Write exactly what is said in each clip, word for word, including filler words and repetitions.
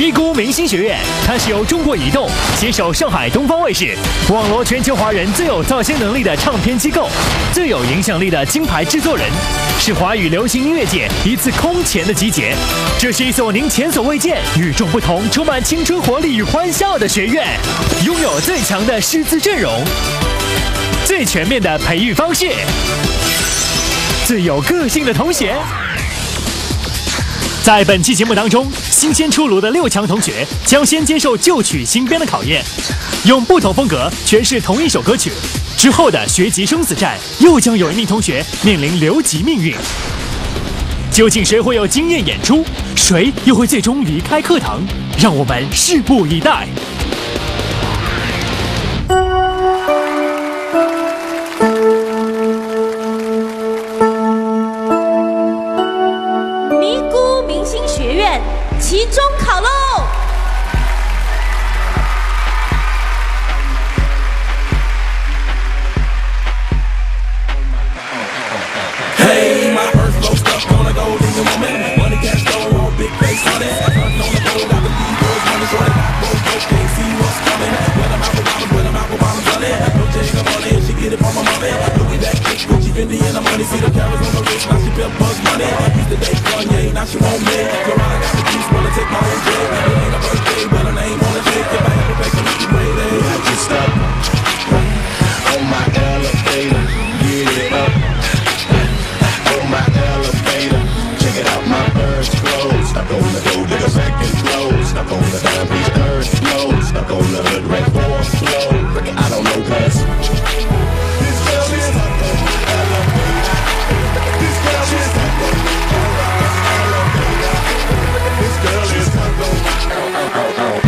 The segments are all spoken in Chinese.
咪咕明星学院，它是由中国移动携手上海东方卫视，网罗全球华人最有造星能力的唱片机构，最有影响力的金牌制作人，是华语流行音乐界一次空前的集结。这是一所您前所未见、与众不同、充满青春活力与欢笑的学院，拥有最强的师资阵容，最全面的培育方式，最有个性的同学。在本期节目当中，新鲜出炉的六强同学将先接受旧曲新编的考验，用不同风格诠释同一首歌曲。之后的学籍生死战，又将有一名同学面临留级命运。究竟谁会有惊艳演出？谁又会最终离开课堂？让我们拭目以待。 期中考喽！Hey, my first low stuff gonna go in the moment. Money cash flow, big face on it. Turn on the boat, got the D-boys running short. Got both boats, can't see what's coming. When I'm apple bombs, when I'm apple bombs running. No take her money, she get it from my mommy. Look at that chick, Gucci, Fendi, and the money. See the cameras on the wrist, now she feel buzz money. Used to date Kanye, now she won't me. So I got the juice, wanna take my own jet. It ain't a birthday, but her name on the chick. If I ever make a lucky way, they I get stuck on my elevator, get it up. On my elevator, check it out, my first clothes. Stuck on the door, get a second flow. Stuck on the dime, please third flow. Stuck on the hood, red fourth flow. I don't know, cuz this girl is stuck on my elevator. This girl is stuck on my elevator. This girl is stuck on my elevator.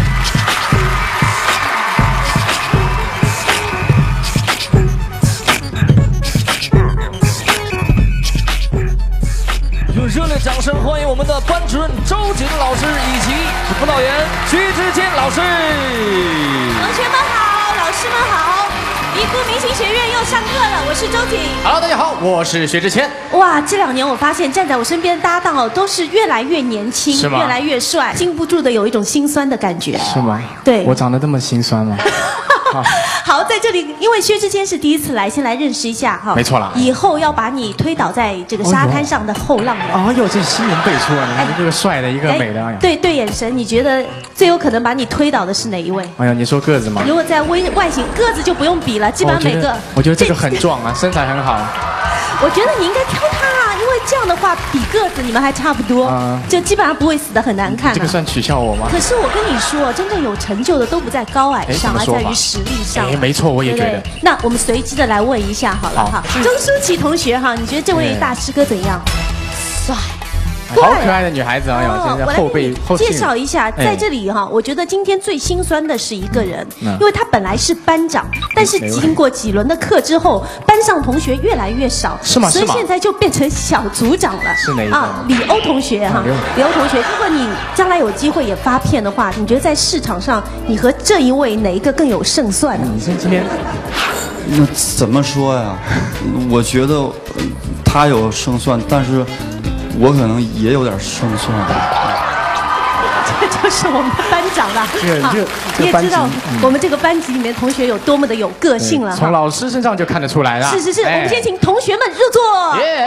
用热烈掌声欢迎我们的班主任周瑾老师以及辅导员徐志坚老师。 同学们好，老师们好，咪咕明星学院又上课了，我是周瑾。 Hello， 大家好，我是徐志谦。 哇，这两年我发现站在我身边的搭档哦，都是越来越年轻， 是吗？ 越来越帅，禁不住的有一种心酸的感觉。 是吗？ 对， 我长得这么心酸吗？ 好，在这里，因为薛之谦是第一次来，先来认识一下哈。 没错啦。 以后要把你推倒在这个沙滩上的后浪人。 哎呦，这新人辈出啊！你一个帅的，一个美的。哎， 对对，眼神，你觉得最有可能把你推倒的是哪一位？ 哎呀，你说个子吗？ 如果在微外形，个子就不用比了，基本上每个。 我觉得这个很壮啊，身材很好。 我觉得你应该挑他啊，因为这样的话比个子你们还差不多，嗯、就基本上不会死得很难看、啊。 这个算取笑我吗？ 可是我跟你说，真正有成就的都不在高矮上，而在于实力上。 哎，没错，我也觉得。 对对，那我们随机的来问一下好了哈，钟舒淇同学哈，你觉得这位大师哥怎样？帅。 好可爱的女孩子啊！哦，现在后背后介绍一下，在这里哈，我觉得今天最心酸的是一个人，因为他本来是班长，但是经过几轮的课之后，班上同学越来越少， 是吗？ 所以现在就变成小组长了。 是哪一个？ 啊，李欧同学哈，李欧同学，如果你将来有机会也发片的话，你觉得在市场上，你和这一位哪一个更有胜算呢？ 你是今天？ 那怎么说呀？我觉得他有胜算，但是。我可能也有点胜算， 这就是我们的班长了。好，你也知道我们这个班级里面同学有多么的有个性了。 从老师身上就看得出来了。 是是是，我们先请同学们入座。 耶！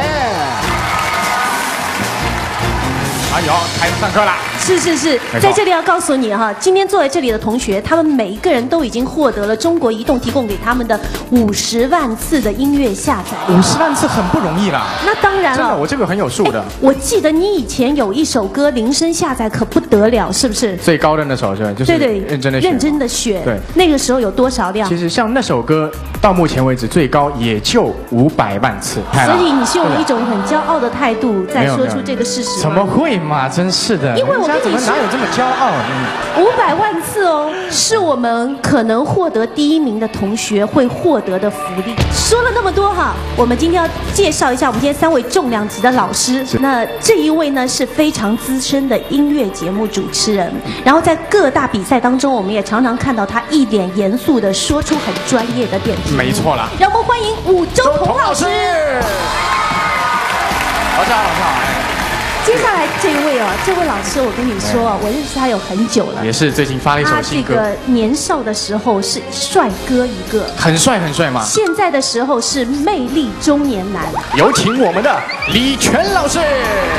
哎呦，开始上课了。 是是是，在这里要告诉你哈，今天坐在这里的同学，他们每一个人都已经获得了中国移动提供给他们的五十万次的音乐下载。 五十万次很不容易啦。 那当然了， 真的，我这个很有数的。 我记得你以前有一首歌铃声下载可不得了，是不是？ 最高的那首是吧？就是对对，认真的选， 认真的选。 对， 那个时候有多少量？ 其实像那首歌到目前为止最高也就五百万次。 所以你是用一种很骄傲的态度在说出这个事实吗？ 怎么会嘛？真是的， 因为我跟你说， 哪有这么骄傲？ 五百万次哦，是我们可能获得第一名的同学会获得的福利。说了那么多哈，我们今天要介绍一下我们今天三位重量级的老师。那这一位呢是非常资深的音乐节目主持人，然后在各大比赛当中，我们也常常看到他一脸严肃的说出很专业的点题。 没错啦， 让我们欢迎武周彤老师。 老师好，老师好。 接下来这位哦，这位老师，我跟你说哦，我认识他有很久了， 也是最近发了一首他这新歌， 个年少的时候是帅哥一个， 很帅很帅嘛。 现在的时候是魅力中年男。 有请我们的李全老师。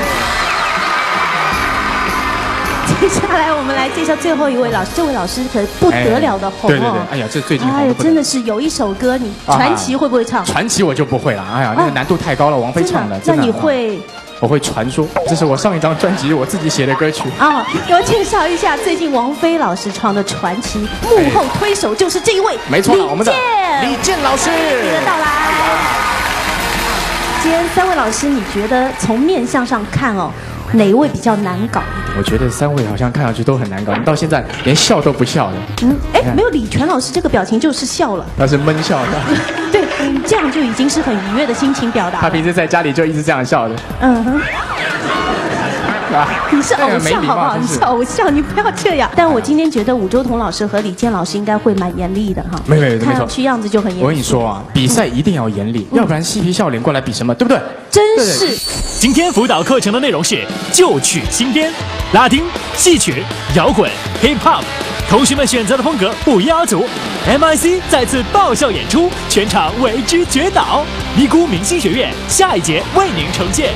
接下来我们来介绍最后一位老师，这位老师可不得了的红哦。 对对对，哎呀，这最近红哎呀， 得不得真的是有一首歌，你传奇会不会唱？ 传奇我就不会了，哎呀，那个难度太高了，王菲唱的。 那真的你会？ 我会传说，这是我上一张专辑我自己写的歌曲。 啊，给我介绍一下最近王菲老师唱的传奇，幕后推手就是这一位， 没错，我们的李健老师。 你的到来。今天三位老师，你觉得从面相上看哦，哪一位比较难搞一点？ 我觉得三位好像看上去都很难搞，到现在连笑都不笑的。 嗯，哎，没有李全老师这个表情就是笑了， 那是闷笑的。 对，你这样就已经是很愉悦的心情表达了。 他平时在家里就一直这样笑的。 嗯哼。 啊， 你是偶像好不好？你是偶像，你不要这样。但我今天觉得武周彤老师和李健老师应该会蛮严厉的哈。 没有没有， 看上去样子就很严厉。 我跟你说啊，比赛一定要严厉，要不然嬉皮笑脸过来比什么，对不对？ 真是。 今天辅导课程的内容是旧曲新编，拉丁、戏曲、摇滚、hip hop， 同学们选择的风格不一而足。M I C 再次爆笑演出，全场为之绝倒。咪咕明星学院下一节为您呈现。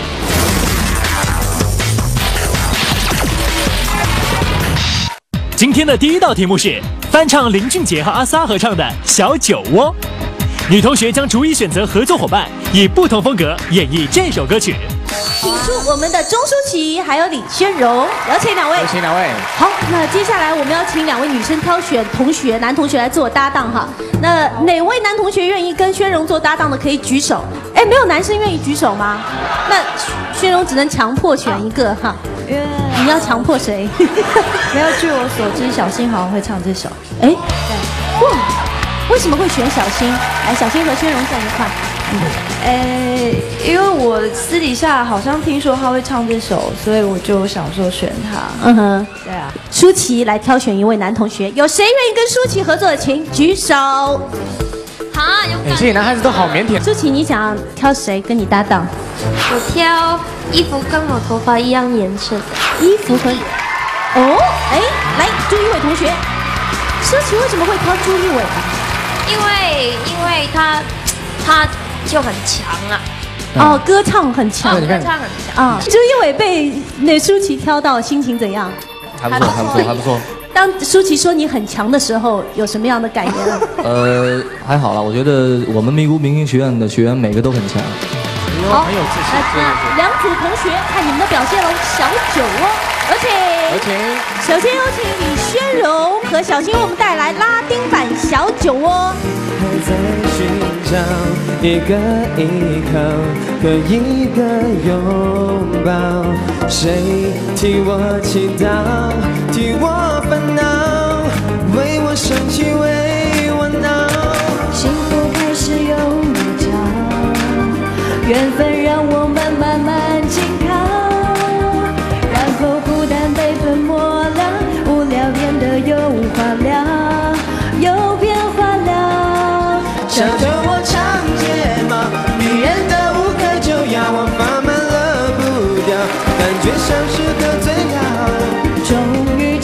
今天的第一道题目是翻唱林俊杰和阿 sa 合唱的《小酒窝》，女同学将逐一选择合作伙伴，以不同风格演绎这首歌曲。 请出我们的钟舒淇还有李宣柔，有请两位。 有请两位。 好，那接下来我们要请两位女生挑选同学，男同学来做搭档哈。那哪位男同学愿意跟宣柔做搭档的可以举手？哎，没有男生愿意举手吗？那宣柔只能强迫选一个哈。你要强迫谁？ 没有，据我所知，小新好像会唱这首。 哎，对，哇，为什么会选小新？来，小新和宣柔站一块。 嗯，呃，因为我私底下好像听说他会唱这首，所以我就想说选他。 嗯哼， 对啊。 舒淇来挑选一位男同学，有谁愿意跟舒淇合作的，请举手。 好，有哎，这些男孩子都好腼腆。 舒淇，你想挑谁跟你搭档？ 我挑衣服跟我头发一样颜色的衣服和哦，哎，来朱一伟同学，舒淇为什么会挑朱一伟啊？ 因为因为他他就很强啊。 哦，歌唱很强， 哦，歌唱很强啊。朱一伟被那舒淇挑到，心情怎样？ 还不错，还不错，还不错。 当舒淇说你很强的时候，有什么样的感言？ 呃，还好啦，我觉得我们咪咕明星学院的学员每个都很强。 好，很有自信。那两组同学看你们的表现喽，小酒窝，有请。 有请。 首先有请李宣柔和小新为我们带来拉丁版《小酒窝》。 还在寻找一个依靠和一个拥抱，谁替我祈祷，替我烦恼，为我生气，为我闹。 幸福开始有你找，缘分让我们慢慢紧靠，然后孤单被吞没了，无聊变得有话聊，有变化了。 想着我长睫毛，迷人的无可救药，我放慢了步调，感觉像是喝醉了， 终于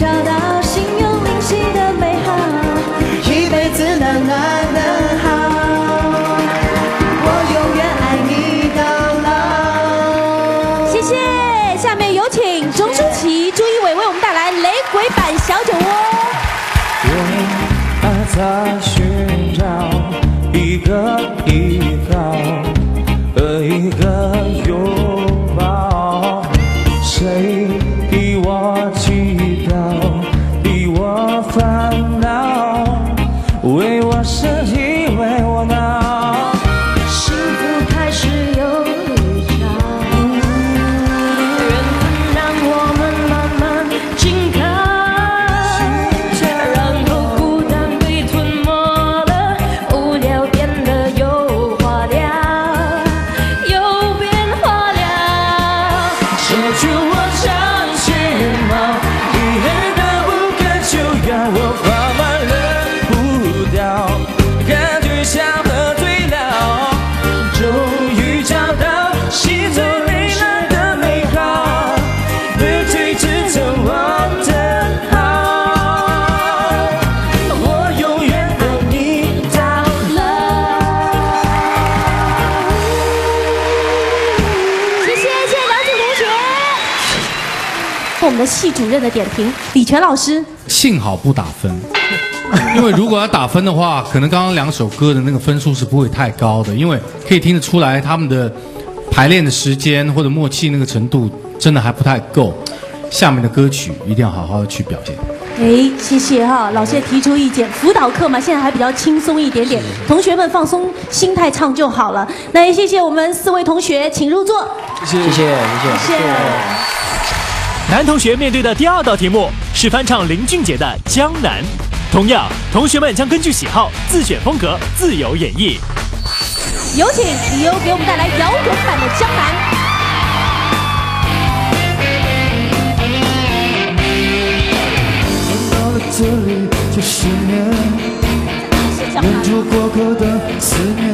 系主任的点评。李全老师， 幸好不打分，因为如果要打分的话，可能刚刚两首歌的那个分数是不会太高的，因为可以听得出来他们的排练的时间或者默契那个程度真的还不太够。下面的歌曲一定要好好的去表现。 哎，谢谢哈，老师也提出意见。辅导课嘛，现在还比较轻松一点点，同学们放松心态唱就好了。那也谢谢我们四位同学，请入座。 谢谢谢谢谢谢谢。 男同学面对的第二道题目是翻唱林俊杰的《江南》，同样，同学们将根据喜好自选风格，自由演绎。 有请李优给我们带来摇滚版的《江南》。 这里这十年，忍住过客的思念，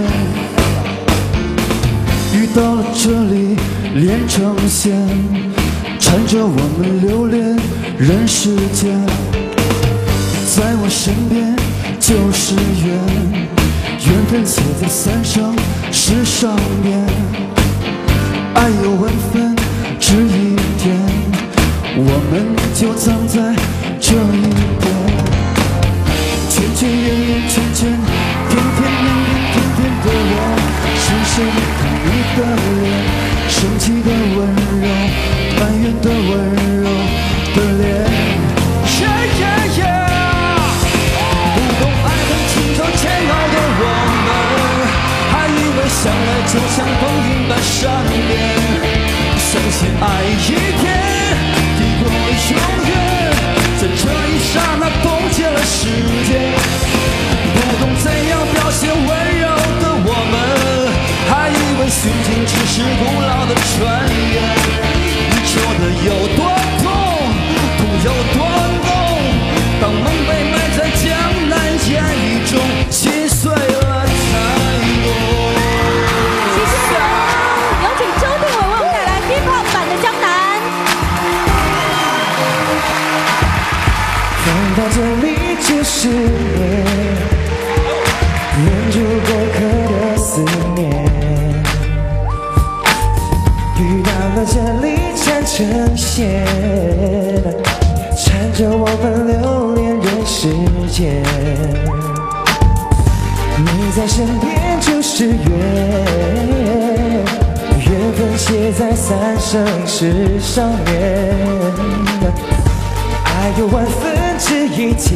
遇到了这里连成线，缠着我们留恋人世间。在我身边就是缘，缘分写在三生石上面，爱有万分之一点，我们就葬在这一边。圈圈圆圆圈圈，天天年年天天的我，深深看你的脸，生气的温柔，埋怨的温柔的脸。Yeah yeah yeah， 不懂爱恨情仇煎熬的我们，还以为相爱就像风云般善变，相信爱一天抵过永远。在这一刹那冻结了时间，不懂怎样表现温柔的我们，还以为殉情只是古老的传言。你说的有多痛，痛有多浓，当梦被埋在江南烟雨中，心碎了才懂。 谢谢。有请周定伟为我们带来 hip hop 版的《江南》。 到这里这十年，忍住过客的思念，遇到了这里缠成线，缠着我们留恋人世间。你在身边就是缘，缘分写在三生石上面，爱有万分之一天，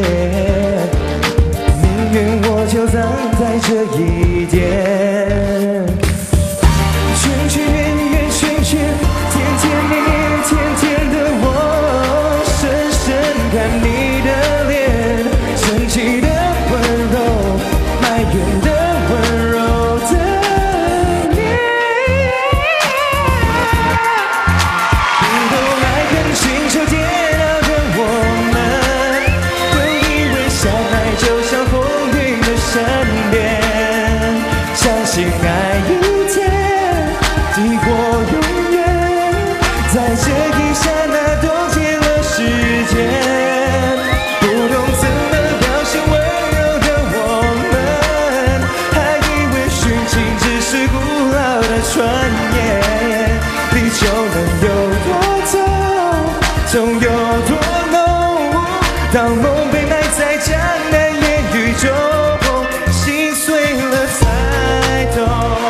命运我就葬在这一点。圈圈圆圆圈圈，天天年年天天的我，深深看你的脸，生气的温柔，埋怨的温柔的脸。不懂爱恨情仇煎熬的我们，都以为相爱就像风云的善变，相信爱一天抵过永远，在这一刹那冻结了时间。不懂怎么表现温柔的我们，还以为殉情只是古老的传言。地球能有多痛，总有多浓，当梦被埋在江南烟雨中，心碎了才懂。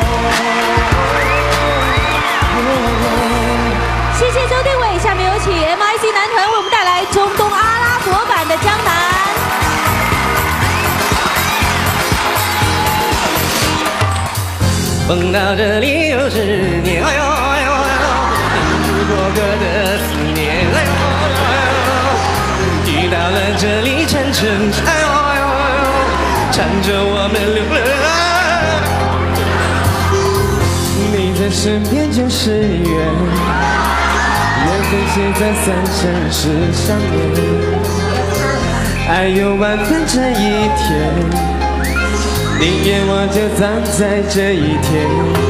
谢谢周定伟，下面有请 M I C 男团为我们带来中东阿拉伯版的《江南》。 梦到这里有十年，哎呦哎呦哎呦，忍住过客的思念，哎呦哎呦，遇到了这里缠成，哎呦哎呦哎呦，缠着我们流泪。你在身边就是缘，缘分写在三生石上面，爱有万分之一天。宁愿我就葬在这一天。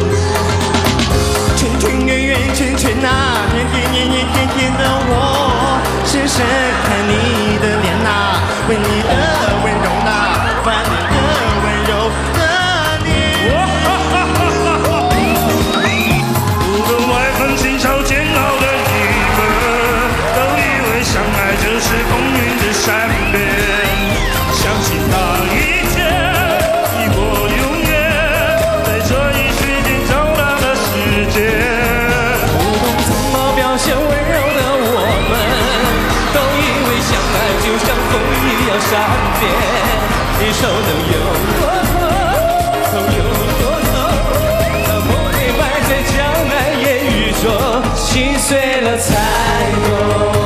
圈圈圆圆圈圈啊，天天年年天天的我，深深看你的脸呐，为你的温柔呐，怀念的温柔的脸。不懂爱恨情仇煎熬的你们，都善变，一手能有多痛，痛有多痛？那梦里摆在江南烟雨中，心碎了才懂。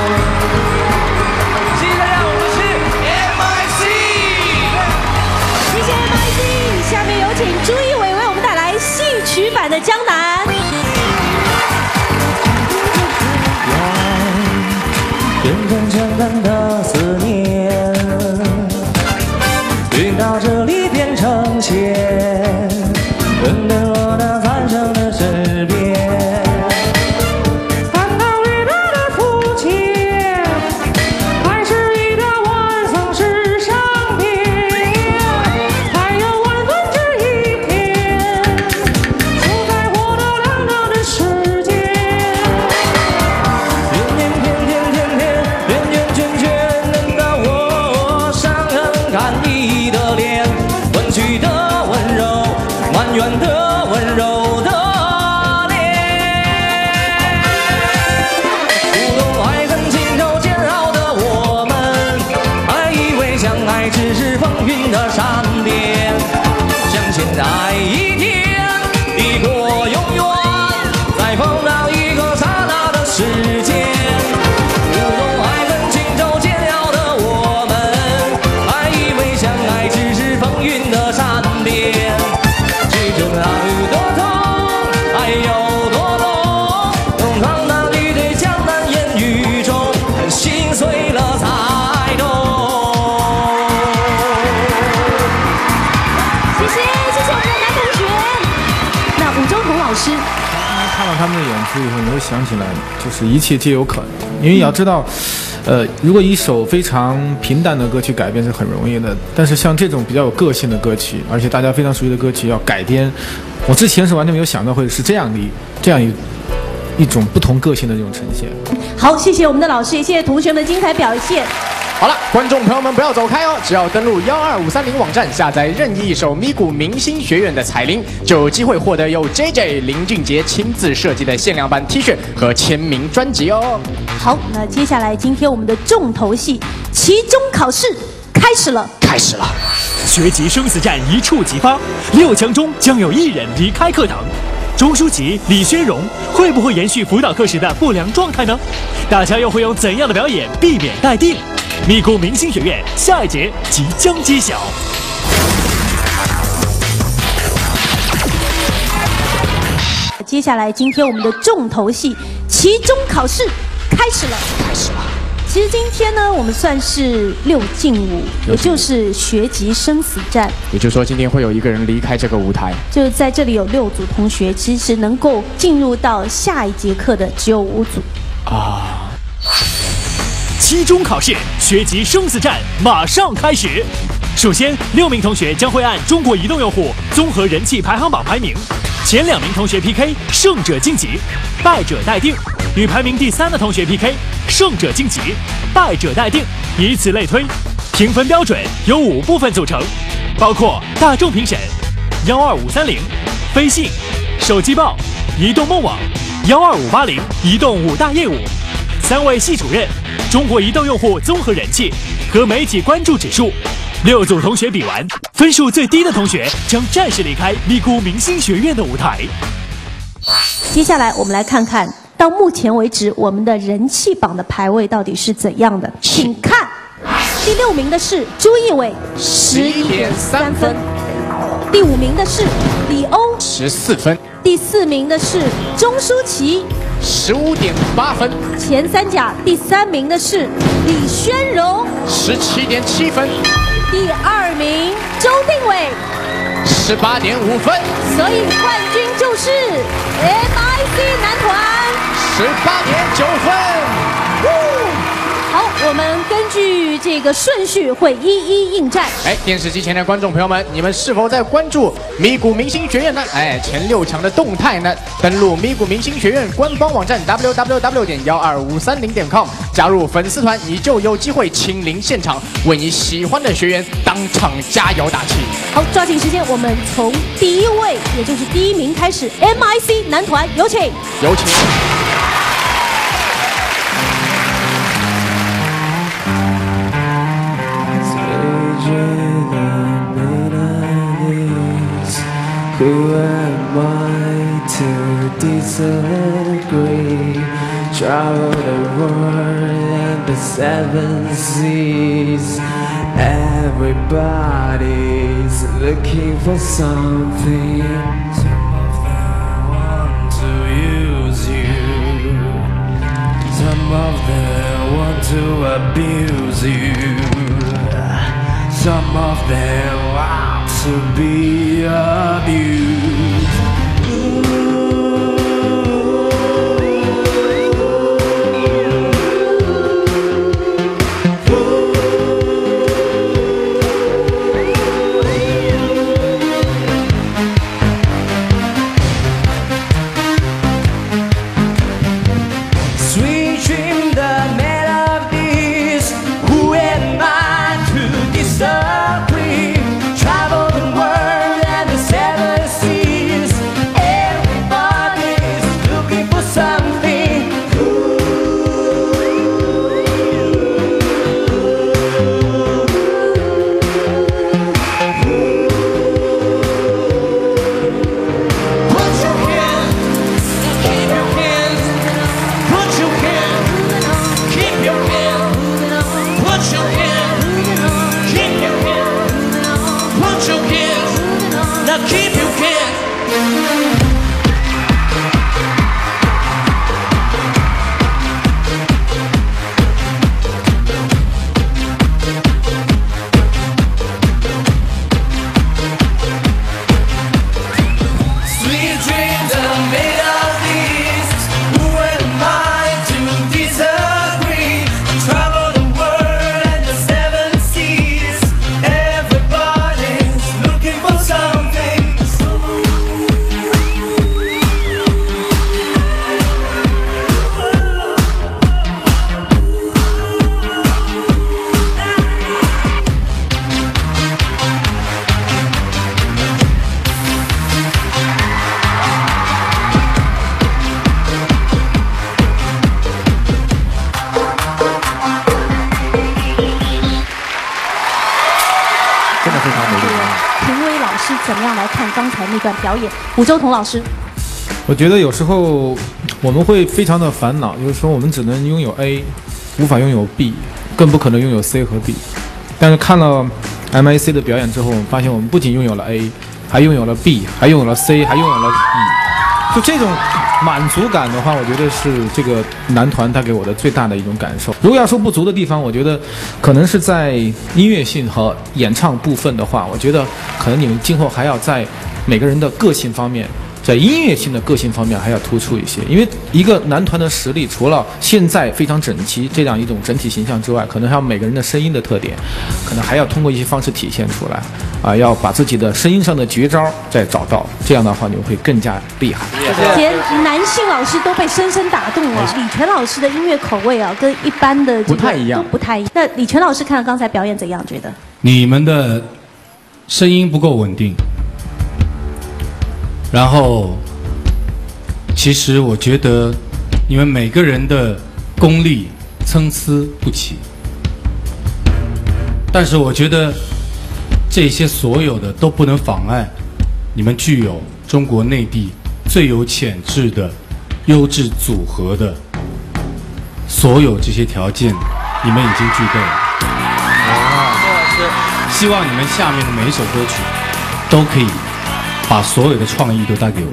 谢谢大家，我们是 M I C。 谢谢 M I C。下面有请朱一伟为我们带来戏曲版的《江南》。 变成江南的思念，运到这里变成线，等等我那翻生的诗篇。看到雨打的肤浅，还是一个晚风世上边，还有晚风这一片，就在我的两个的世界。天天天天天天。圆圆圈圈能到我伤痕看你的脸，弯曲的温柔，满园的温柔的脸。不懂爱恨情仇煎熬的我们，还以为相爱只是风云的善变，相信爱一天抵过永远，再碰到一个刹那的时间。的善变，其中爱有多痛，爱有多浓，弄堂那里对江南烟雨中，心碎了才懂。 谢谢，谢谢我们的男同学。那武周彤老师， 看到他们的演出以后，你会想起来，就是一切皆有可能。因为你要知道，呃，如果一首非常平淡的歌曲改编是很容易的，但是像这种比较有个性的歌曲，而且大家非常熟悉的歌曲要改编，我之前是完全没有想到会是这样的这样一一种不同个性的这种呈现。 好，谢谢我们的老师，也谢谢同学们的精彩表现。 好了，观众朋友们不要走开哦！只要登录幺二五三零网站下载任意一首咪咕明星学院的彩铃，就有机会获得由 J J 林俊杰亲自设计的限量版 T 恤和签名专辑哦。 好，那接下来今天我们的重头戏——期中考试开始了， 开始了！ 学籍生死战一触即发，六强中将有一人离开课堂。钟舒淇、李宣荣会不会延续辅导课时的不良状态呢？大家又会用怎样的表演避免待定？咪咕明星学院下一节即将揭晓。 接下来今天我们的重头戏——期中考试开始了， 开始了。 其实今天呢，我们算是六进五，也就是学籍生死战。 也就是说，今天会有一个人离开这个舞台。 就是在这里有六组同学，其实能够进入到下一节课的只有五组。 啊。 期中考试学籍生死战马上开始。首先，六名同学将会按中国移动用户综合人气排行榜排名，前两名同学 P K， 胜者晋级，败者待定；与排名第三的同学 P K， 胜者晋级，败者待定，以此类推。评分标准由五部分组成，包括大众评审、幺二五三零、飞信、手机报、移动梦网、幺二五八零移动五大业务。三位系主任、中国移动用户综合人气和媒体关注指数。六组同学比完，分数最低的同学将暂时离开咪咕明星学院的舞台。 接下来我们来看看到目前为止我们的人气榜的排位到底是怎样的，请看。第六名的是朱一伟，十一点三分；第五名的是李欧， 十四分； 第四名的是钟舒淇， 十五点八分； 前三甲第三名的是李宣荣， 十七点七分； 第二名周定伟， 十八点五分。 所以冠军就是 M I C 男团， 十八点九分。 好，我们根据这个顺序会一一应战。 哎，电视机前的观众朋友们，你们是否在关注咪咕明星学院呢？哎，前六强的动态呢？登录咪咕明星学院官方网站 w w w 点幺二五三零点 com， 加入粉丝团，你就有机会亲临现场，为你喜欢的学员当场加油打气。 好，抓紧时间，我们从第一位，也就是第一名开始 ，M I C 男团，有请， 有请。 Who am I to disagree? Travel the world and the seven seas. Everybody's looking for something. Some of them want to use you. Some of them want to abuse you. Some of them want to be abused. Sweet dream the melodies. Who am I to disagree? Travel the world and the seven seas. Everybody's looking for something. Put your hands, keep your hands. Put your hands, keep your hands. Put your hands, keep your hands. Put your hands, now keep your hands. Sweet dreams are made of these. Who am I to disagree? Travel the world and the seven seas. Everybody's looking for something. 评委老师怎么样来看刚才那段表演？吴周彤老师， 我觉得有时候我们会非常的烦恼，就是说我们只能拥有 A， 无法拥有 B， 更不可能拥有 C 和 D。但是看了 M I C 的表演之后，我们发现我们不仅拥有了 A， 还拥有了 B， 还拥有了 C， 还拥有了 E。就这种满足感的话，我觉得是这个男团带给我的最大的一种感受。如果要说不足的地方，我觉得可能是在音乐性和演唱部分的话，我觉得可能你们今后还要在每个人的个性方面，在音乐性的个性方面还要突出一些。因为一个男团的实力，除了现在非常整齐这样一种整体形象之外，可能还有每个人的声音的特点，可能还要通过一些方式体现出来。啊，要把自己的声音上的绝招再找到，这样的话你会更加厉害。 连男性老师都被深深打动了。李泉老师的音乐口味啊，跟一般的这个不太一样都不太一样。那李泉老师看了刚才表演怎样？觉得你们的声音不够稳定，然后其实我觉得你们每个人的功力参差不齐，但是我觉得这些所有的都不能妨碍你们具有中国内地最有潜质的优质组合的所有这些条件，你们已经具备了。希望你们下面的每一首歌曲都可以把所有的创意都带给我。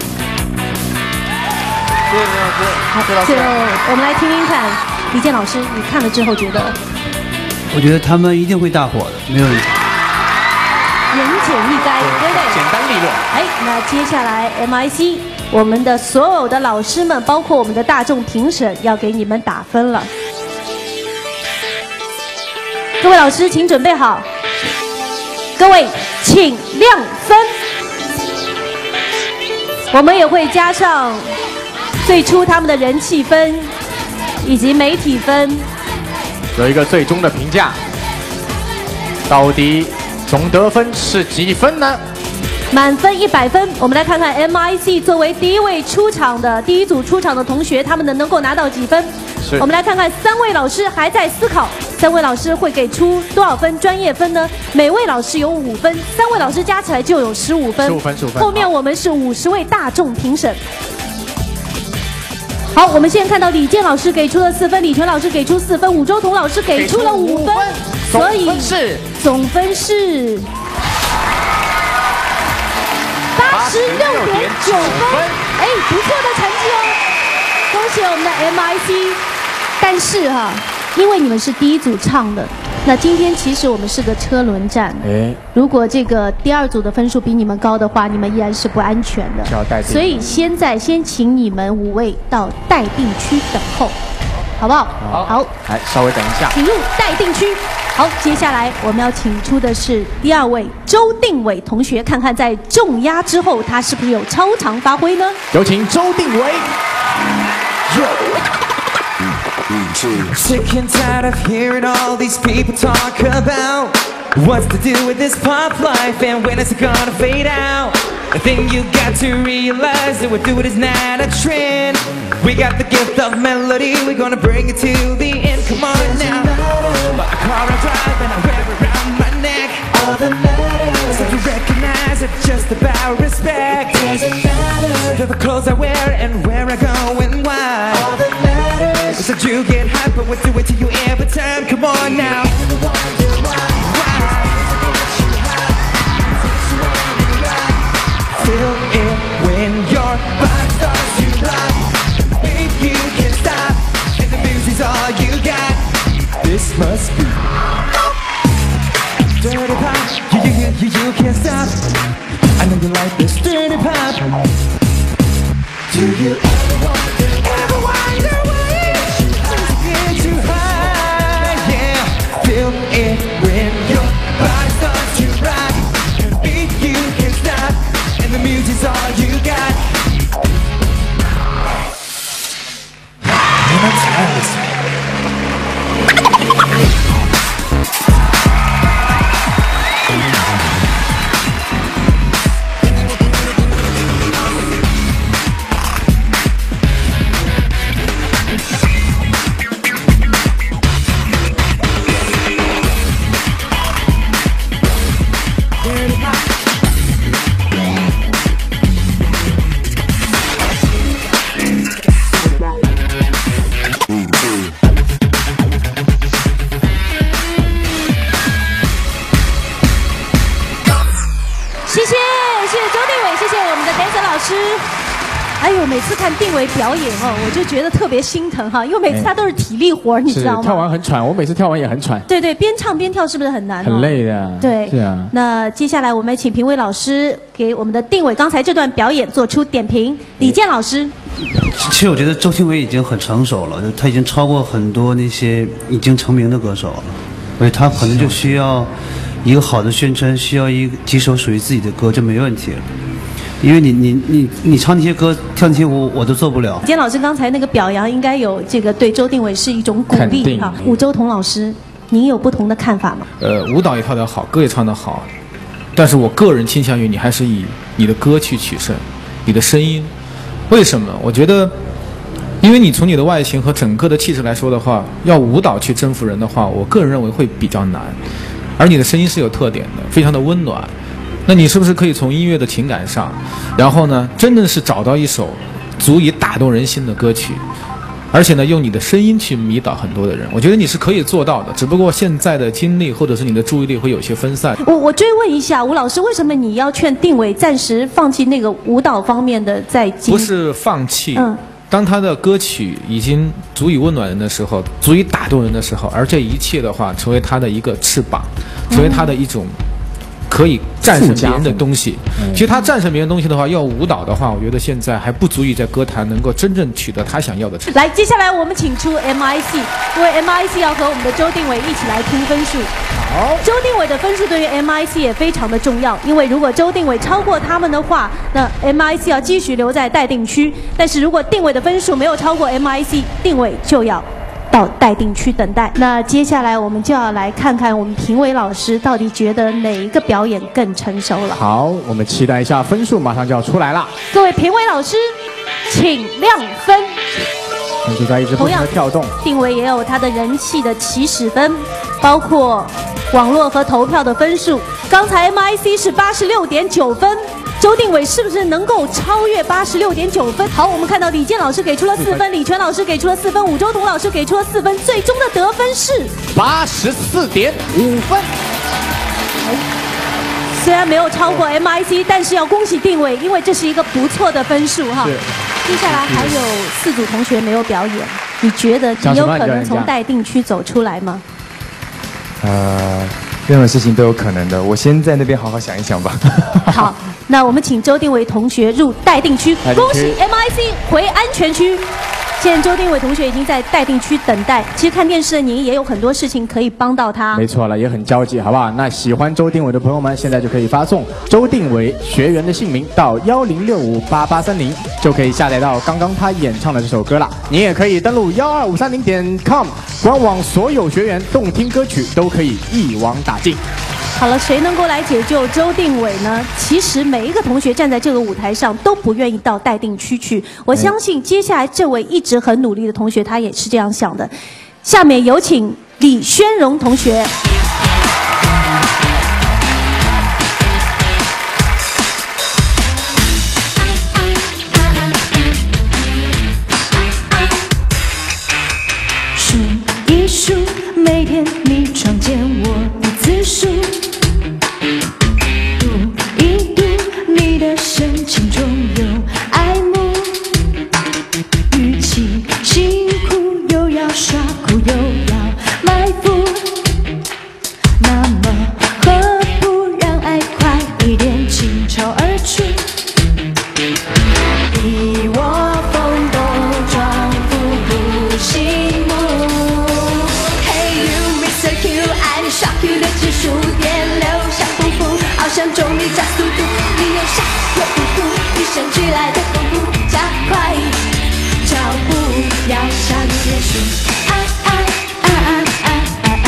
谢谢老师， 最后我们来听听看，李健老师，你看了之后觉得？ 我觉得他们一定会大火的，没有问题。 言简意赅，对不对？ 简单利落。 哎，那接下来 M I C 我们的所有的老师们，包括我们的大众评审，要给你们打分了。各位老师，请准备好。各位，请亮分。我们也会加上最初他们的人气分，以及媒体分。 有一个最终的评价，到底总得分是几分呢？ 满分一百分，我们来看看 M I C 作为第一位出场的第一组出场的同学，他们能能够拿到几分？ 是。 我们来看看三位老师还在思考。 三位老师会给出多少分专业分呢？每位老师有五分，三位老师加起来就有十五分。 十五分，十五分。 后面我们是五十位大众评审。好，我们现在看到李健老师给出了四分，李全老师给出四分，武周彤老师给出了五分，所以是总分是八十六点九分，哎，不错的成绩哦，恭喜我们的 M I C。但是哈、啊，因为你们是第一组唱的，那今天其实我们是个车轮战。 哎， 如果这个第二组的分数比你们高的话，你们依然是不安全的。 要待定。 所以现在先请你们五位到待定区等候，好不好？ 好， 好， 来稍微等一下， 请入待定区。好，接下来我们要请出的是第二位周定伟同学，看看在重压之后他是不是有超常发挥呢？ 有请周定伟。 Sick and tired of hearing all these people talk about what's to do with this pop life and when it's gonna fade out. I think you got to realize that what do it is not a trend. We got the gift of melody, we're gonna bring it to the end. Come on now. But a car I drive and I wear it around my neck. All that matters is to recognize it's just about respect. Doesn't matter to the clothes I wear and where I go and why. All that matters is that you get hype, but we do it to you every time. Come on now. Feel it when your body starts to rock. If you can't stop, and the music's all you got. This must be dirty pop. You, you, you, you, you can't stop. I know you like this dirty pop. Do you ever wonder, ever wonder why it's get too high? Yeah, feel it when your body starts to rock. And if you can't stop, and the music's all you got. And that's nice. 哎呦，每次看定伟表演哦，我就觉得特别心疼哈，因为每次他都是体力活，你知道吗？ 跳完很喘，我每次跳完也很喘。 对对，边唱边跳是不是很难？ 很累的。 对， 是啊。 那接下来我们请评委老师给我们的定伟刚才这段表演做出点评。李健老师， 其实我觉得周定伟已经很成熟了，就他已经超过很多那些已经成名的歌手了，所以他可能就需要一个好的宣传，需要一几首属于自己的歌就没问题了。因为你你你你唱那些歌跳那些舞我都做不了。 简老师刚才那个表扬应该有这个对周定伟是一种鼓励哈。武周彤老师，您有不同的看法吗？ 呃，舞蹈也跳得好，歌也唱得好，但是我个人倾向于你还是以你的歌去取胜，你的声音。为什么？我觉得，因为你从你的外形和整个的气质来说的话，要舞蹈去征服人的话，我个人认为会比较难。而你的声音是有特点的，非常的温暖。那你是不是可以从音乐的情感上，然后呢，真的是找到一首足以打动人心的歌曲，而且呢，用你的声音去迷倒很多的人？我觉得你是可以做到的，只不过现在的精力或者是你的注意力会有些分散。 我我追问一下，吴老师，为什么你要劝定伟暂时放弃那个舞蹈方面的在精？ 不是放弃， 嗯。 当他的歌曲已经足以温暖人的时候，足以打动人的时候，而这一切的话，成为他的一个翅膀，成为他的一种可以战胜别人的东西。其实他战胜别人东西的话，要舞蹈的话，我觉得现在还不足以在歌坛能够真正取得他想要的成绩。 来，接下来我们请出 M I C， 因为 M I C 要和我们的周定伟一起来听分数。好，周定伟的分数对于 M I C 也非常的重要，因为如果周定伟超过他们的话，那 M I C 要继续留在待定区；但是如果定伟的分数没有超过 M I C， 定伟就要到待定区等待。那接下来我们就要来看看我们评委老师到底觉得哪一个表演更成熟了。 好，我们期待一下分数，马上就要出来了。 各位评委老师，请亮分。 专注在一直不停的跳动。 定伟也有他的人气的起始分，包括网络和投票的分数。刚才 M I C 是八十六点九分。周定伟是不是能够超越八十六点九分？好，我们看到李健老师给出了四分，李全老师给出了四分，武周彤老师给出了四分，最终的得分是八十四点五分。 虽然没有超过 M I C， 但是要恭喜定伟，因为这是一个不错的分数哈。接下来还有四组同学没有表演，你觉得你有可能从待定区走出来吗？ 呃，任何事情都有可能的，我先在那边好好想一想吧。 好，那我们请周定伟同学入待定区，恭喜 M I C 回安全区。现在周定伟同学已经在待定区等待。其实看电视的您也有很多事情可以帮到他。 没错了，也很焦急，好不好？那喜欢周定伟的朋友们，现在就可以发送周定伟学员的姓名到幺零六五八八三零，就可以下载到刚刚他演唱的这首歌了。您也可以登录幺二五三零点 com 官网，所有学员动听歌曲都可以一网打尽。 好了，谁能够来解救周定伟呢？其实每一个同学站在这个舞台上都不愿意到待定区去。我相信接下来这位一直很努力的同学，他也是这样想的。下面有请李宣荣同学。 数一数每天你撞见我的次数。深情中有爱慕，与其辛苦又要耍酷又要埋伏，那么何不让爱快一点倾巢而出？一窝蜂都装作不醒目。Hey you Mister Q， 爱你 shock you 的指数电流像瀑布，翱翔中你加速度，你又傻。与生俱来的功夫，加快脚步，要下雨连续。啊啊啊啊啊啊啊！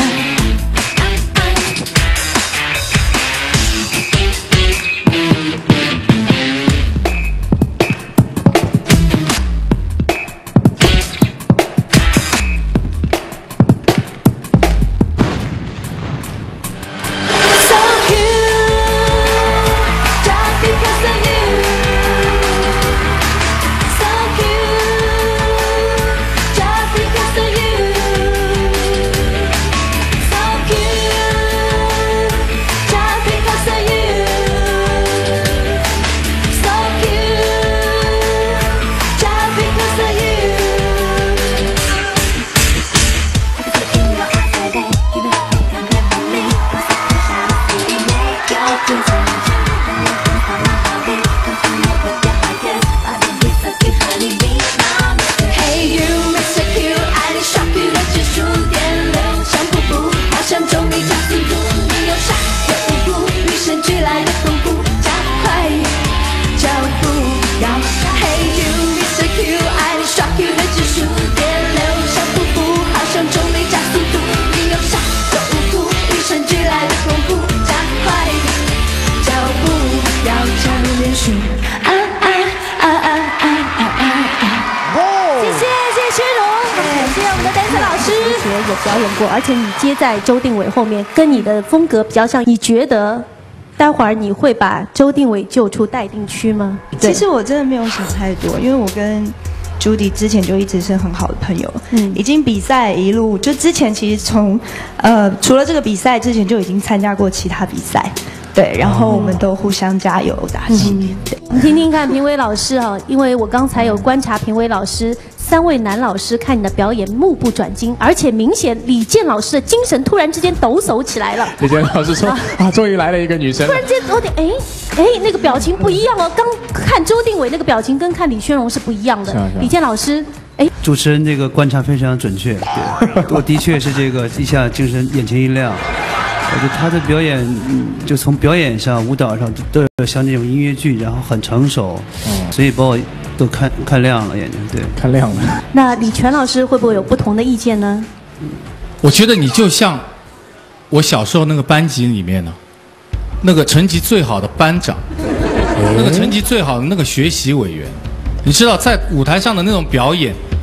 有表演过，而且你接在周定伟后面，跟你的风格比较像。你觉得待会儿你会把周定伟救出待定区吗？ 其实我真的没有想太多，因为我跟朱迪之前就一直是很好的朋友，嗯，已经比赛一路就之前其实从呃除了这个比赛之前就已经参加过其他比赛，对，然后我们都互相加油打气。嗯、对， 你听听看评委老师啊，因为我刚才有观察评委老师。三位男老师看你的表演目不转睛，而且明显李健老师的精神突然之间抖擞起来了。 李健老师说：“啊，终于来了一个女生。” 突然间有点哎哎，那个表情不一样哦。刚看周定伟那个表情跟看李宣荣是不一样的。李健老师，哎， 主持人这个观察非常准确，对，我的确是这个一下精神眼前一亮。我觉得他的表演，嗯，就从表演上、舞蹈上都有像那种音乐剧，然后很成熟，嗯，所以把我都看看亮了眼睛，对， 看亮了。 那李全老师会不会有不同的意见呢？ 我觉得你就像我小时候那个班级里面呢，那个成绩最好的班长，那个成绩最好的那个学习委员，你知道在舞台上的那种表演，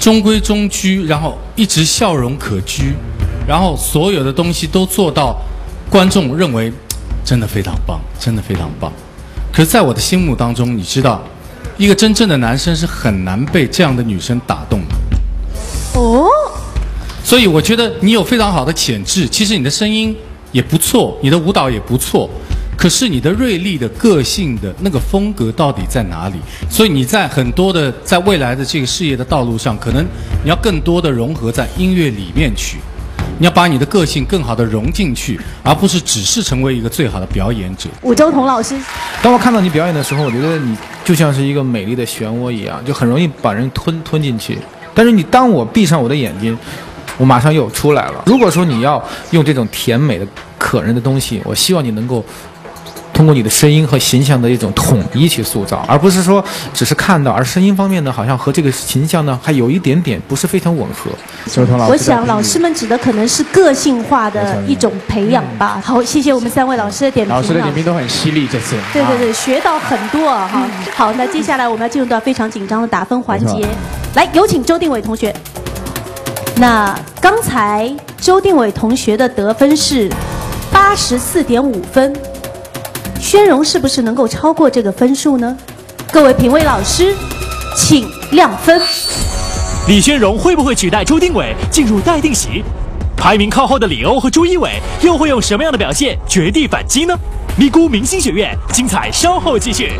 中规中矩，然后一直笑容可掬，然后所有的东西都做到观众认为真的非常棒，真的非常棒。可是在我的心目当中，你知道，一个真正的男生是很难被这样的女生打动的。 哦。 所以我觉得你有非常好的潜质，其实你的声音也不错，你的舞蹈也不错。可是你的锐利的个性的那个风格到底在哪里？所以你在很多的在未来的这个事业的道路上，可能你要更多的融合在音乐里面去，你要把你的个性更好的融进去，而不是只是成为一个最好的表演者。 武周彤老师， 当我看到你表演的时候，我觉得你就像是一个美丽的漩涡一样，就很容易把人吞吞进去。但是你当我闭上我的眼睛，我马上又出来了。如果说你要用这种甜美的可人的东西，我希望你能够通过你的声音和形象的一种统一去塑造，而不是说只是看到，而声音方面呢，好像和这个形象呢还有一点点不是非常吻合。 我想老师们指的可能是个性化的一种培养吧。好，谢谢我们三位老师的点评。 老师的点评都很犀利，这次。 对对对，学到很多啊！哈，好，那接下来我们要进入到非常紧张的打分环节，来有请周定伟同学。那刚才周定伟同学的得分是八十四点五分。宣荣是不是能够超过这个分数呢？各位评委老师，请亮分。 李宣荣会不会取代周定伟进入待定席？排名靠后的李欧和朱一伟又会用什么样的表现绝地反击呢？咪咕明星学院精彩稍后继续。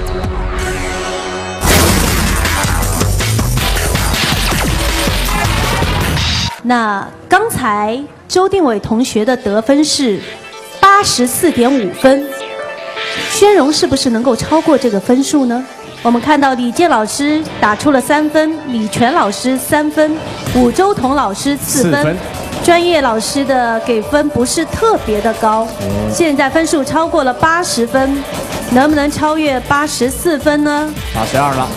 那刚才周定伟同学的得分是八十四点五分。宣荣是不是能够超过这个分数呢？我们看到李健老师打出了三分，李全老师三分，武周彤老师四分，专业老师的给分不是特别的高。现在分数超过了八十分，能不能超越八十四分呢？ 八十二了，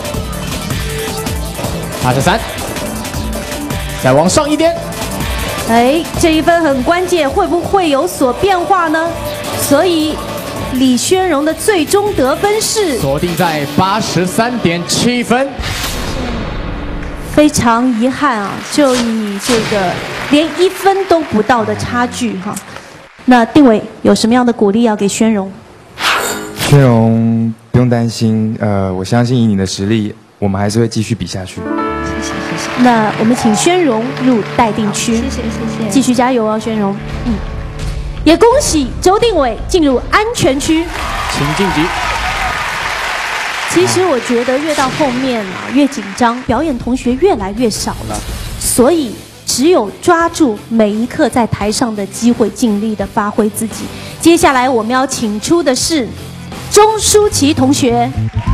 八十三，再往上一点。 哎，这一分很关键，会不会有所变化呢？所以李宣荣的最终得分是锁定在八十三点七分。 非常遗憾啊，就以这个连一分都不到的差距哈。那定伟有什么样的鼓励要给宣荣？ 宣荣不用担心，呃，我相信以你的实力，我们还是会继续比下去。 谢谢谢谢。那我们请宣荣入待定区。谢谢谢谢。继续加油哦，宣荣。嗯。也恭喜周定伟进入安全区， 请晋级。 其实我觉得越到后面啊，越紧张，表演同学越来越少了，所以只有抓住每一刻在台上的机会，尽力的发挥自己。接下来我们要请出的是钟舒淇同学。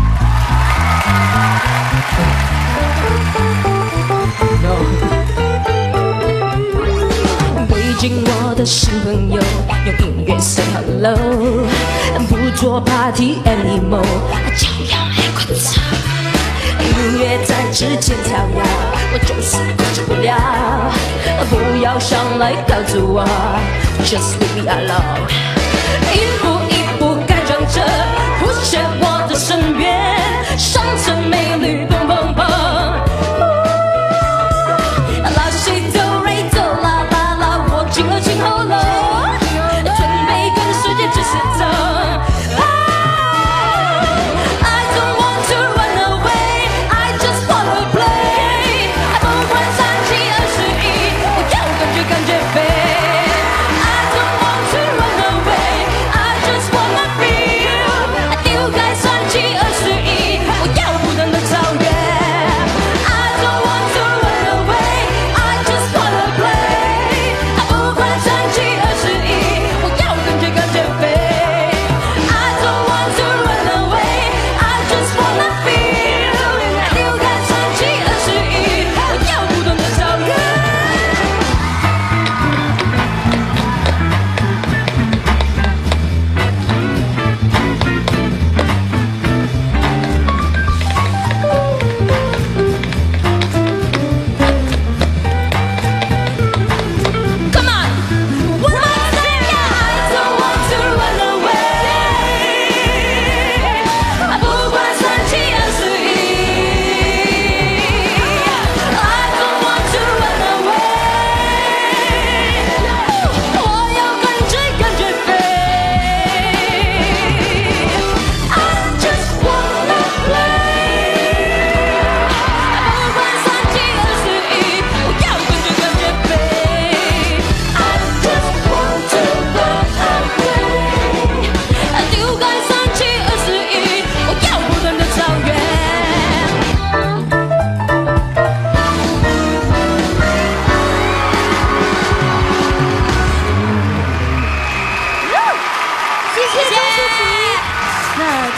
我的新朋友用音乐 say hello， 不做 party anymore， 就要爱快走。音乐在指尖跳跃，我就是控制不了。不要上来告诉我 ，just leave me alone。一步一步改装着，谱写我的深渊，上层美丽蹦蹦蹦。拉着谁走瑞走啦啦啦，我进了进后楼，准备跟世界直线走。I don't want to run away, I just wanna play。不管三七二十一，我要感觉感觉飞。I don't want to run away, I just wanna feel。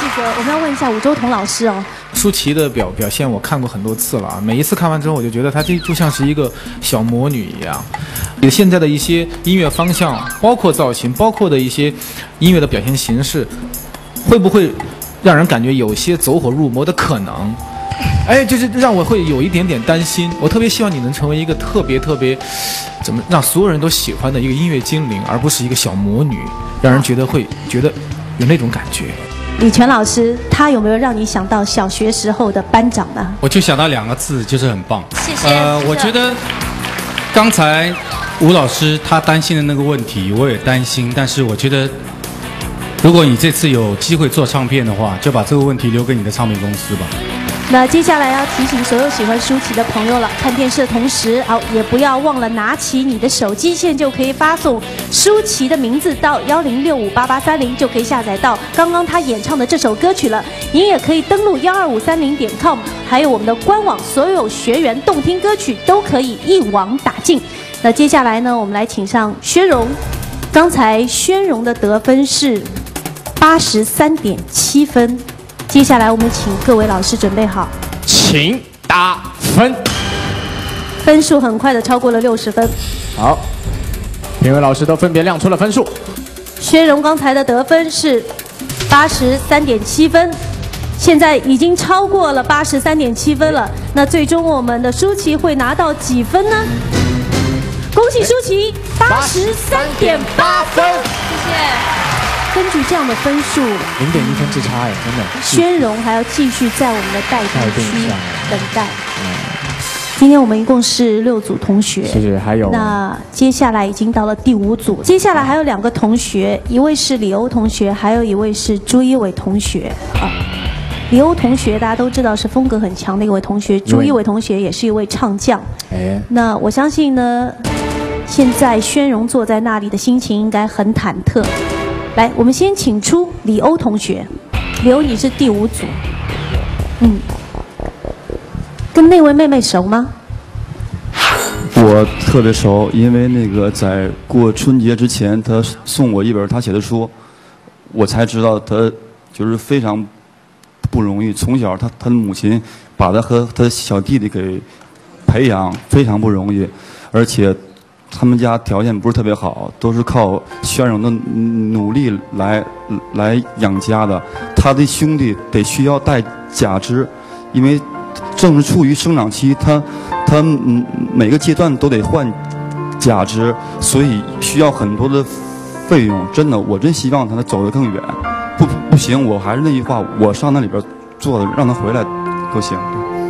个我们要问一下武周彤老师哦。 舒淇的表表现我看过很多次了啊，每一次看完之后，我就觉得她这就像是一个小魔女一样。有现在的一些音乐方向，包括造型，包括的一些音乐的表现形式，会不会让人感觉有些走火入魔的可能？哎，就是让我会有一点点担心。我特别希望你能成为一个特别特别，怎么让所有人都喜欢的一个音乐精灵，而不是一个小魔女，让人觉得会觉得有那种感觉。 李全老师，他有没有让你想到小学时候的班长呢？ 我就想到两个字，就是很棒。 谢谢。 呃，我觉得刚才吴老师他担心的那个问题，我也担心，但是我觉得，如果你这次有机会做唱片的话，就把这个问题留给你的唱片公司吧。 那接下来要提醒所有喜欢舒淇的朋友了，看电视的同时，好也不要忘了拿起你的手机，现在就可以发送舒淇的名字到幺零六五八八三零，就可以下载到刚刚他演唱的这首歌曲了。您也可以登录幺二五三零点 com， 还有我们的官网，所有学员动听歌曲都可以一网打尽。那接下来呢，我们来请上薛荣。刚才薛荣的得分是八十三点七分。接下来我们请各位老师准备好， 请打分。 分数很快的超过了六十分。 好，评委老师都分别亮出了分数。 薛荣刚才的得分是八十三点七分，现在已经超过了八十三点七分了。那最终我们的舒淇会拿到几分呢？恭喜舒淇，八十三点八分。谢谢。根据这样的分数， 零点一分之差哎，真的。 薛荣还要继续在我们的待定区等待。今天我们一共是六组同学， 谢谢。还有， 那接下来已经到了第五组，接下来还有两个同学，一位是李欧同学，还有一位是朱一伟同学啊。李欧同学大家都知道是风格很强的一位同学，朱一伟同学也是一位唱将。哎，那我相信呢，现在薛荣坐在那里的心情应该很忐忑。来，我们先请出李欧同学。李欧，你是第五组，嗯，跟那位妹妹熟吗？ 我特别熟，因为那个在过春节之前，他送我一本他写的书，我才知道他就是非常不容易。从小他他的母亲把他和他小弟弟给培养，非常不容易，而且他们家条件不是特别好，都是靠宣荣的努力来来养家的。他的兄弟得需要带假肢，因为正是处于生长期，他他嗯每个阶段都得换假肢，所以需要很多的费用。真的，我真希望他走得更远。不不行，我还是那句话，我上那里边做的，让他回来都行。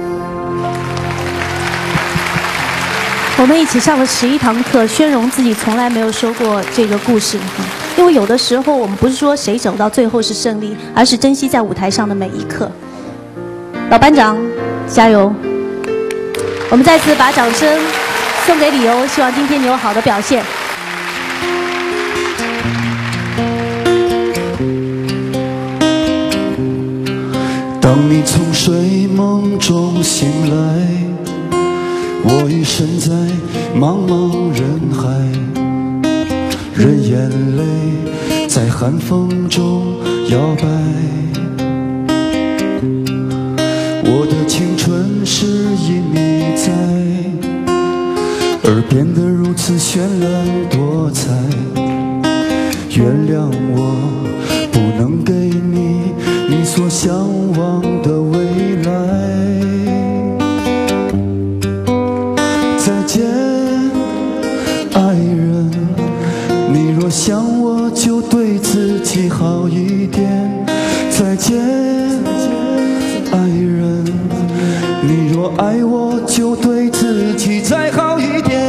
我们一起上了十一堂课，宣荣自己从来没有说过这个故事，因为有的时候我们不是说谁走到最后是胜利，而是珍惜在舞台上的每一刻。老班长，加油！我们再次把掌声送给李欧，希望今天你有好的表现。 当你从睡梦中醒来，我已身在茫茫人海，任眼泪在寒风中摇摆。我的青春是因你在，而变得如此绚烂多彩。原谅我不能给你你所向往的未来。再见，爱人，你若想我就对自己好一点。再见，爱人，你若爱我就对自己再好一点。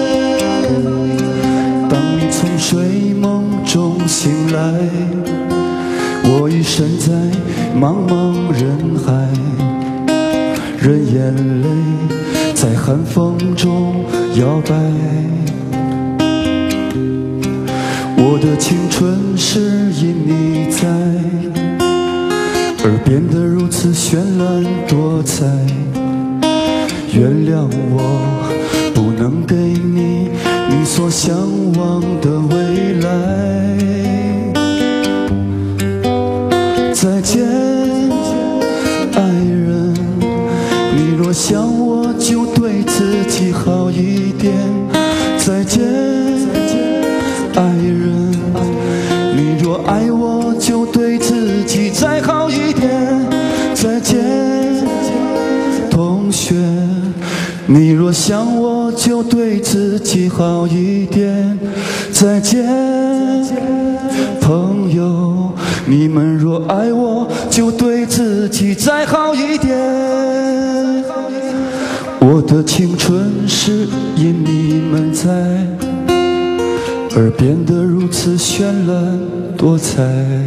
当你从睡梦中醒来，我已身在茫茫人海，任眼泪在寒风中摇摆。我的青春是因你在，而变得如此绚烂多彩。原谅我不能给你你所向往的未来。再见。 你若想我，就对自己好一点。再见，朋友。你们若爱我，就对自己再好一点。我的青春是因你们在，而变得如此绚烂多彩。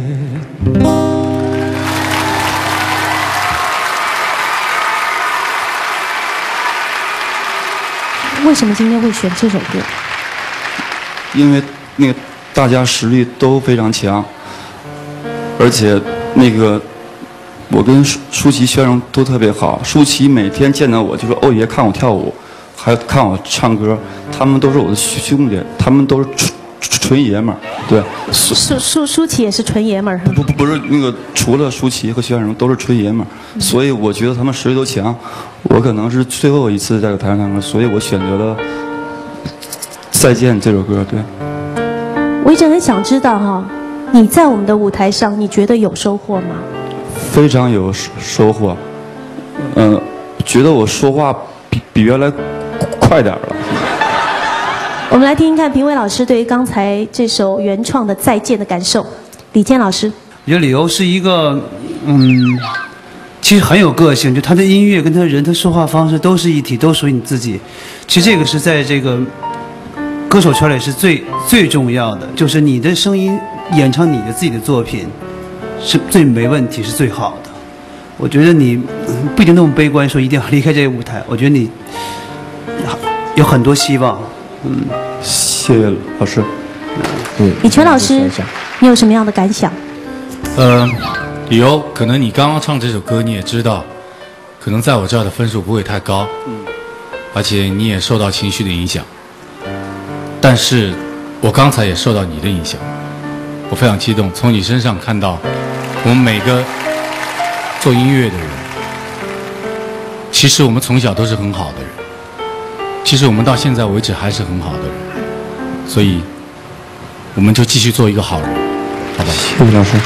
为什么今天会选这首歌？ 因为那个大家实力都非常强，而且那个我跟舒舒淇、宣荣都特别好。舒淇每天见到我就说：“欧爷看我跳舞，还看我唱歌。”他们都是我的兄弟，他们都是纯纯爷们儿。对， 舒舒舒淇也是纯爷们儿。 不不不是那个，除了舒淇和宣荣都是纯爷们儿，嗯、所以我觉得他们实力都强。我可能是最后一次在这台上唱歌，所以我选择了《再见》这首歌。对， 我一直很想知道哈，你在我们的舞台上，你觉得有收获吗？ 非常有收获。嗯、呃，觉得我说话比比原来快点了。 我们来听听看评委老师对于刚才这首原创的《再见》的感受。李健老师， 我觉得李欧是一个，嗯，其实很有个性，就他的音乐跟他人，他说话方式都是一体，都属于你自己。其实这个是在这个歌手圈里是最最重要的，就是你的声音演唱你的自己的作品，是最没问题，是最好的。我觉得你不一定那么悲观，说一定要离开这个舞台。我觉得你有很多希望。嗯， 谢谢老师。 嗯，李泉老师，你有什么样的感想？ 呃，李欧，可能你刚刚唱这首歌，你也知道，可能在我这儿的分数不会太高，嗯，而且你也受到情绪的影响。但是，我刚才也受到你的影响，我非常激动，从你身上看到我们每个做音乐的人，其实我们从小都是很好的人。其实我们到现在为止还是很好的人，所以我们就继续做一个好人，好吧？ 谢谢老师。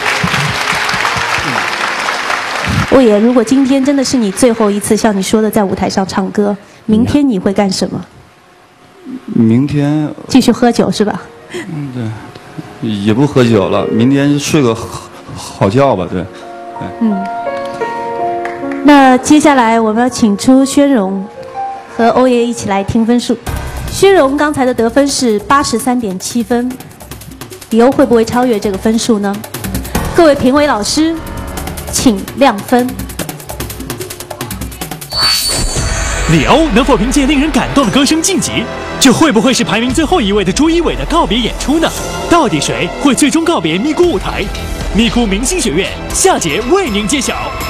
欧爷，如果今天真的是你最后一次像你说的在舞台上唱歌，明天你会干什么？ 明天继续喝酒是吧？ 嗯，对，也不喝酒了，明天睡个好觉吧，对。对嗯。那接下来我们要请出宣荣。和欧爷一起来听分数。薛荣刚才的得分是八十三点七分，李欧会不会超越这个分数呢？各位评委老师，请亮分。 李欧能否凭借令人感动的歌声晋级？这会不会是排名最后一位的朱一伟的告别演出呢？到底谁会最终告别咪咕舞台？咪咕明星学院下节为您揭晓。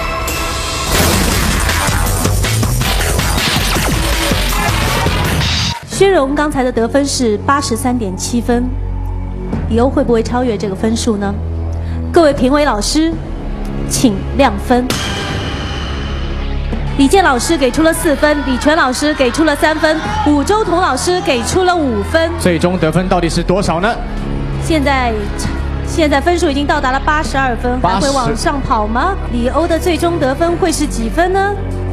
薛荣刚才的得分是八十三点七分，李欧会不会超越这个分数呢？各位评委老师，请亮分。李健老师给出了四分，李泉老师给出了三分，武周彤老师给出了五分。 最终得分到底是多少呢？ 现在，现在分数已经到达了八十二分，还会往上跑吗？李欧的最终得分会是几分呢？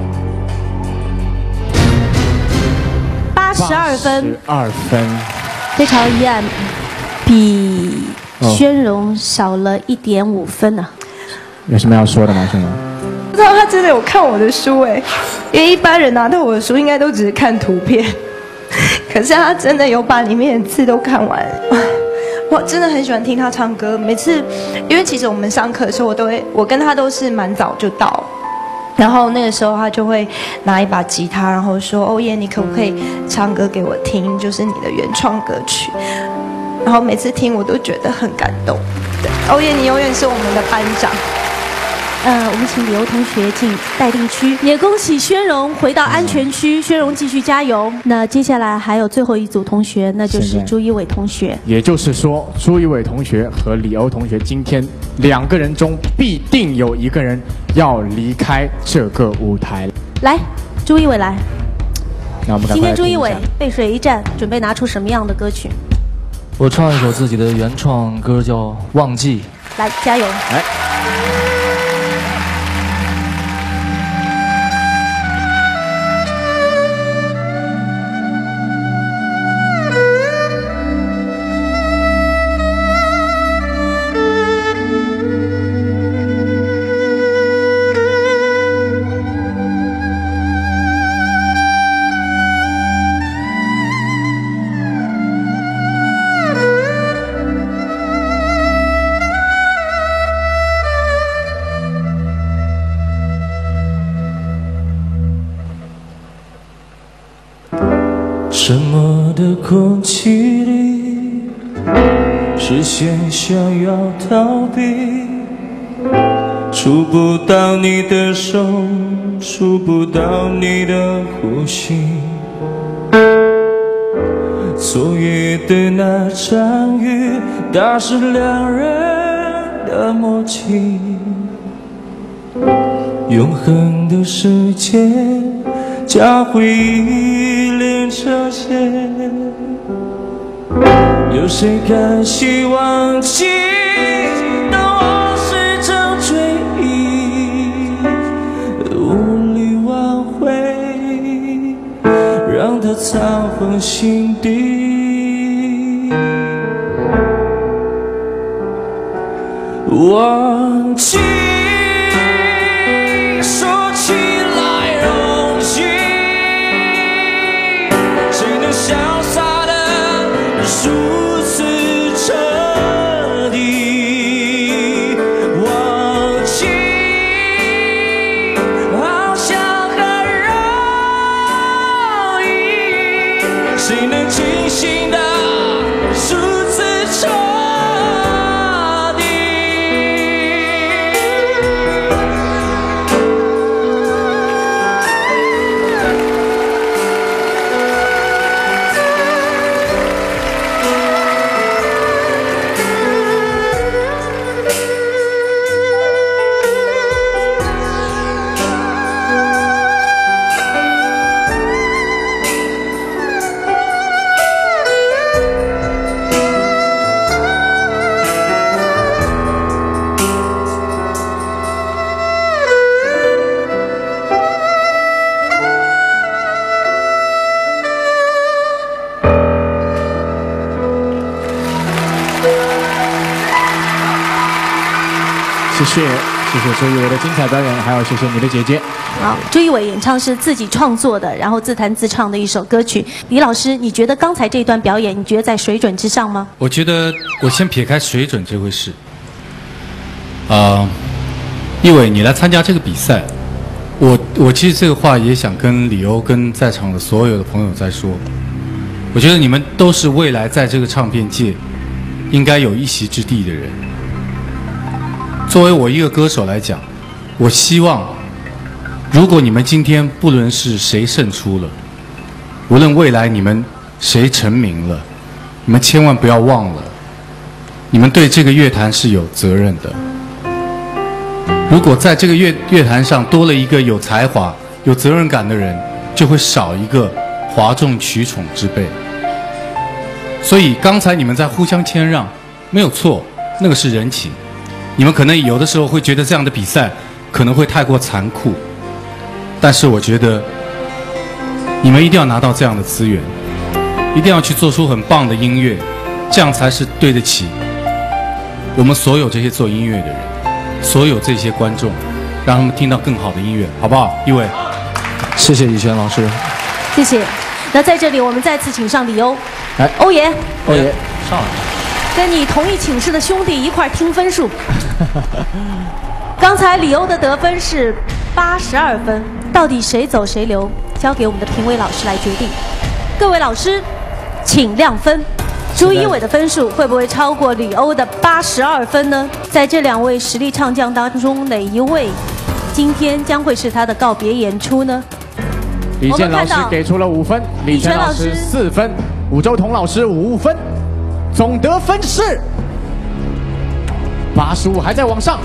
八十二分， 二分， 非常遗憾，比宣荣少了一点五分呢、啊。 有什么要说的吗，宣荣？ 不知道他真的有看我的书哎，因为一般人拿到我的书应该都只是看图片，可是他真的有把里面的字都看完。我真的很喜欢听他唱歌，每次，因为其实我们上课的时候，我都会，我跟他都是蛮早就到。然后那个时候他就会拿一把吉他，然后说：“欧耶，你可不可以唱歌给我听？就是你的原创歌曲。”然后每次听我都觉得很感动。对，欧耶，你永远是我们的班长。 呃，我们请李欧同学进待定区，也恭喜宣荣回到安全区，宣荣继续加油。那接下来还有最后一组同学，那就是朱一伟同学。 也就是说，朱一伟同学和李欧同学今天两个人中必定有一个人要离开这个舞台。 来，朱一伟来。 那我们今天朱一伟背水一战，准备拿出什么样的歌曲？ 我唱一首自己的原创歌，叫《忘记》。 来，加油！ 来。 空气里，视线想要逃避，触不到你的手，触不到你的呼吸。昨夜的那场雨，打湿两人的默契。永恒的时间，将回忆连成线。有谁甘心忘记？当往事成追忆，无力挽回，让它藏放心底。忘记。说起来容易，谁能潇洒的如此彻底？忘记好像很容易，谁能清醒的如此彻底？ 谢谢，谢谢周一围的精彩表演，还有谢谢你的姐姐。 好，周一围演唱是自己创作的，然后自弹自唱的一首歌曲。李老师，你觉得刚才这一段表演，你觉得在水准之上吗？ 我觉得我先撇开水准这回事。啊、呃，一伟，你来参加这个比赛，我我其实这个话也想跟李欧跟在场的所有的朋友在说，我觉得你们都是未来在这个唱片界应该有一席之地的人。作为我一个歌手来讲，我希望，如果你们今天不论是谁胜出了，无论未来你们谁成名了，你们千万不要忘了，你们对这个乐坛是有责任的。如果在这个乐乐坛上多了一个有才华、有责任感的人，就会少一个哗众取宠之辈。所以刚才你们在互相谦让，没有错，那个是人情。你们可能有的时候会觉得这样的比赛可能会太过残酷，但是我觉得你们一定要拿到这样的资源，一定要去做出很棒的音乐，这样才是对得起我们所有这些做音乐的人，所有这些观众，让他们听到更好的音乐，好不好？一伟， 谢谢以轩老师， 谢谢。那在这里，我们再次请上李欧， 来， 欧爷， 欧爷上来。 跟你同一寝室的兄弟一块听分数。刚才李欧的得分是八十二分，到底谁走谁留，交给我们的评委老师来决定。各位老师，请亮分。朱一伟的分数会不会超过李欧的八十二分呢？在这两位实力唱将当中，哪一位今天将会是他的告别演出呢？ 李健老师给出了五分，李泉老师四分，武周彤老师五分。总得分是八十五，还在往上，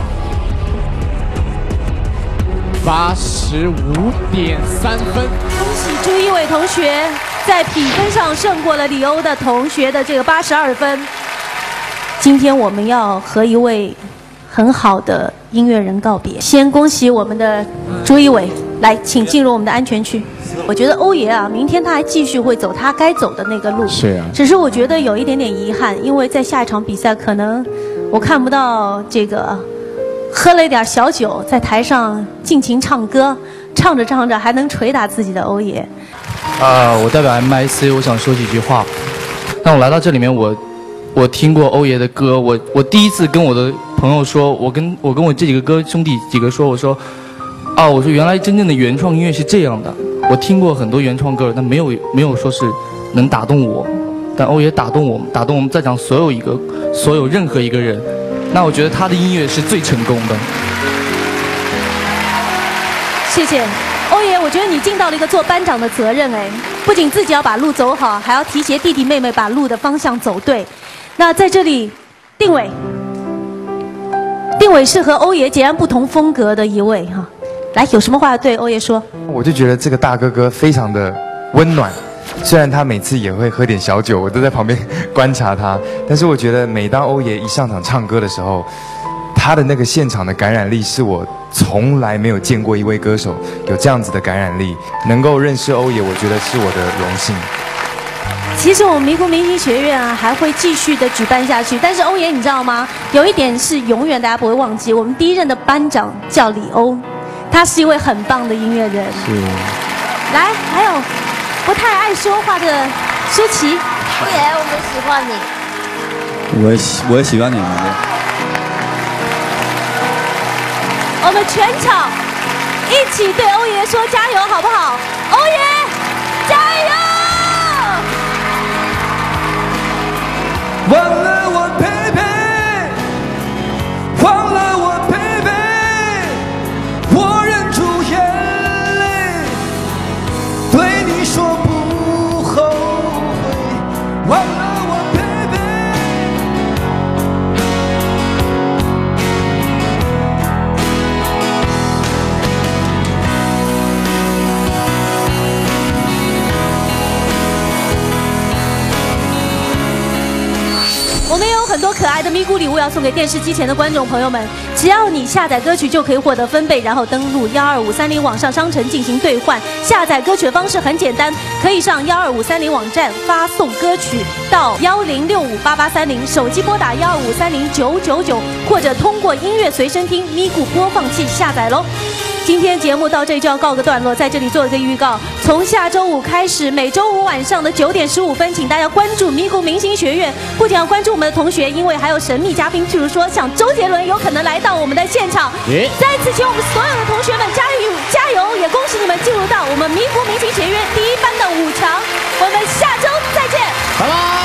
八十五点三分。 恭喜朱一伟同学在评分上胜过了李欧的同学的这个八十二分。今天我们要和一位很好的音乐人告别，先恭喜我们的朱一伟，来，请进入我们的安全区。我觉得欧爷啊，明天他还继续会走他该走的那个路。 是啊。 只是我觉得有一点点遗憾，因为在下一场比赛，可能我看不到这个喝了一点小酒，在台上尽情唱歌，唱着唱着还能捶打自己的欧爷。 啊、呃，我代表 M I C， 我想说几句话。当我来到这里面，我我听过欧爷的歌，我我第一次跟我的朋友说，我跟我跟我这几个哥兄弟几个说，我说，啊，我说原来真正的原创音乐是这样的。我听过很多原创歌，但没有没有说是能打动我。 但欧爷打动我们，打动我们在场所有一个所有任何一个人。那我觉得他的音乐是最成功的。 谢谢欧爷，我觉得你尽到了一个做班长的责任哎，不仅自己要把路走好，还要提携弟弟妹妹把路的方向走对。那在这里，定伟，定伟是和欧爷截然不同风格的一位哈。来，有什么话要对欧爷说？ 我就觉得这个大哥哥非常的温暖，虽然他每次也会喝点小酒，我都在旁边观察他，但是我觉得每当欧爷一上场唱歌的时候，他的那个现场的感染力是我从来没有见过一位歌手有这样子的感染力。能够认识欧爷，我觉得是我的荣幸。 其实我们咪咕明星学院啊还会继续的举办下去，但是欧爷你知道吗？有一点是永远大家不会忘记，我们第一任的班长叫李欧，他是一位很棒的音乐人。 是。 来，还有不太爱说话的舒淇。 欧爷，我们喜欢你。 我也喜我也喜欢你们的。 我们全场一起对欧爷说加油，好不好？欧爷，加油！ 忘了我佩佩，忘了我佩佩，我忍住眼泪，对你说不后悔。忘了我佩佩。 我们也有很多可爱的咪咕礼物要送给电视机前的观众朋友们，只要你下载歌曲就可以获得分贝，然后登录幺二五三零网上商城进行兑换。下载歌曲的方式很简单，可以上幺二五三零网站发送歌曲到幺零六五八八三零，手机拨打幺二五三零九九九，或者通过音乐随身听咪咕播放器下载喽。今天节目到这里就要告个段落，在这里做一个预告，从下周五开始，每周五晚上的九点十五分，请大家关注咪咕明星学院。不仅要关注我们的同学，因为还有神秘嘉宾，譬如说像周杰伦有可能来到我们的现场。再次请我们所有的同学们加油加油，也恭喜你们进入到我们咪咕明星学院第一班的五强。我们下周再见， 拜拜。